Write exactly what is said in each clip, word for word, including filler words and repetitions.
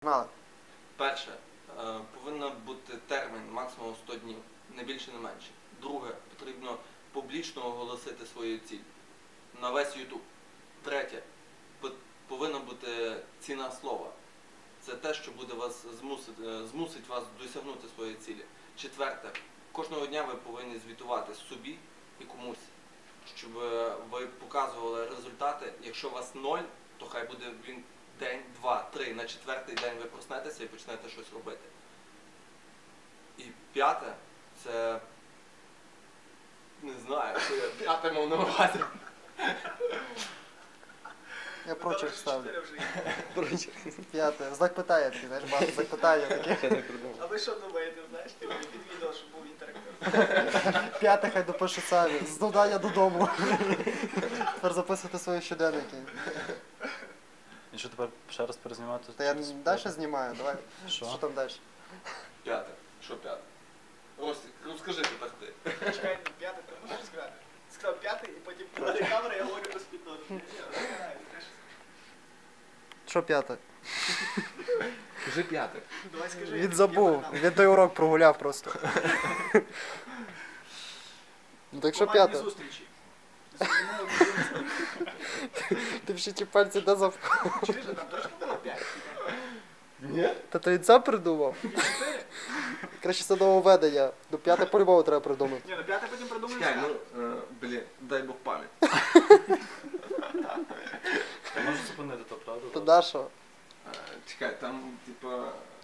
Погнали. Перше, е, повинен бути термін максимум сто днів, не більше, не менше. Друге, потрібно публічно оголосити свою ціль на весь ютуб. Третє, повинна бути ціна слова. Це те, що буде вас змусити, змусить вас досягнути своєї цілі. Четверте, кожного дня ви повинні звітувати собі і комусь, щоб ви показували результати. Якщо у вас ноль, то хай буде він день, два, три. На четвертий день ви проснетеся і почнете щось робити. І п'яте, це... Не знаю, що я п'яте мав на увазі. Я прочерк ставлю. Прочерк. П'яте. Знак питання такий, знаєш, багато знак питання таке. А ви що думаєте, знаєш, під відео, щоб був інтерактив? П'яте хай допише самі. З завдання додому. Тепер записувати свої щоденники. І що тепер ще раз перезнімати? Та я далі знімаю, давай. Що? Що там далі? П'яте. Що п'яте? Ростик, розкажи тепер ти. Чекай, п'яте, ти можеш сказати? Сказав п'ятий, і потім проти камери я говорю без підносу. Що п'яте? Кажи п'яте. Давай скажи. Він забув. Він той урок прогуляв просто. Ну так що п'яте? Зустрічі. Ти всі ті пальці де завкав? Чуєш, там точно було п'ять? Ні? Та ти він сам придумав? Краще це нововведення. До п'яте по-любому треба придумати. Ні, на п'яте потім придумаємо. Чекай, ну, е, блін, дай Бог пам'ять. Можеш зупинити то, правда? То да що? Е, Чекай, там, типа...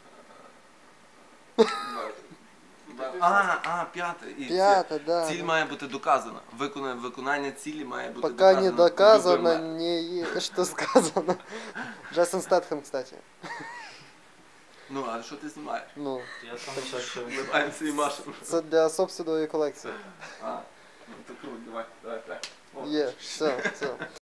А, а, п'яте. І це- П'яте, да. Ціль має бути доказана. Виконання, виконання цілі має бути Пока доказано. не доказано, любим не что сказано. Джейсон Стетхем, кстати. Ну, а що ти знімаєш? Ну, Я сам ще що... Вливаємося і машемо. це для собственної колекції. А, ну то круто, давай, давай, так. О. Є, все, все.